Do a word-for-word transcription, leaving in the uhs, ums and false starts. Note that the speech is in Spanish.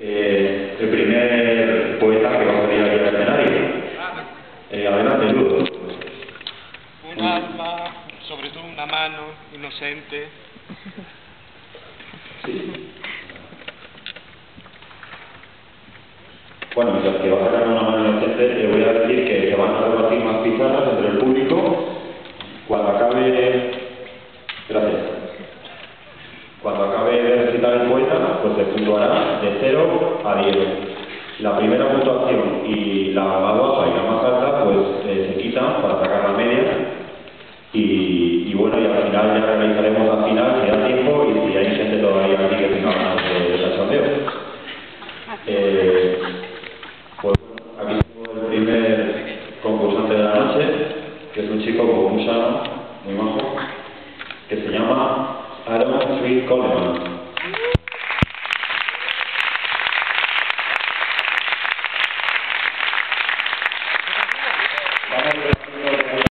eh, el primer poeta que va a salir aquí al escenario. Eh, adelante, Luz. Un alma, sobre todo una mano inocente. Sí. Bueno, mientras que va a sacar una mano inocente, le voy a decir que se van a repartir más pizarras entre el público. Cuando acabe... Gracias. Cuando acabe de recitar el poeta, pues se puntuará de cero a diez. La primera puntuación y la más baja y la más alta, pues eh, se quitan para sacar la media. Y, y bueno, y al final ya realizaremos al final, si da tiempo y si hay gente todavía aquí que tenga ganas de, de cachondeo. Eh, pues aquí tengo el primer concursante de la noche, que es un chico como muy sano, muy majo, que se llama Aaron Sweet Coleman.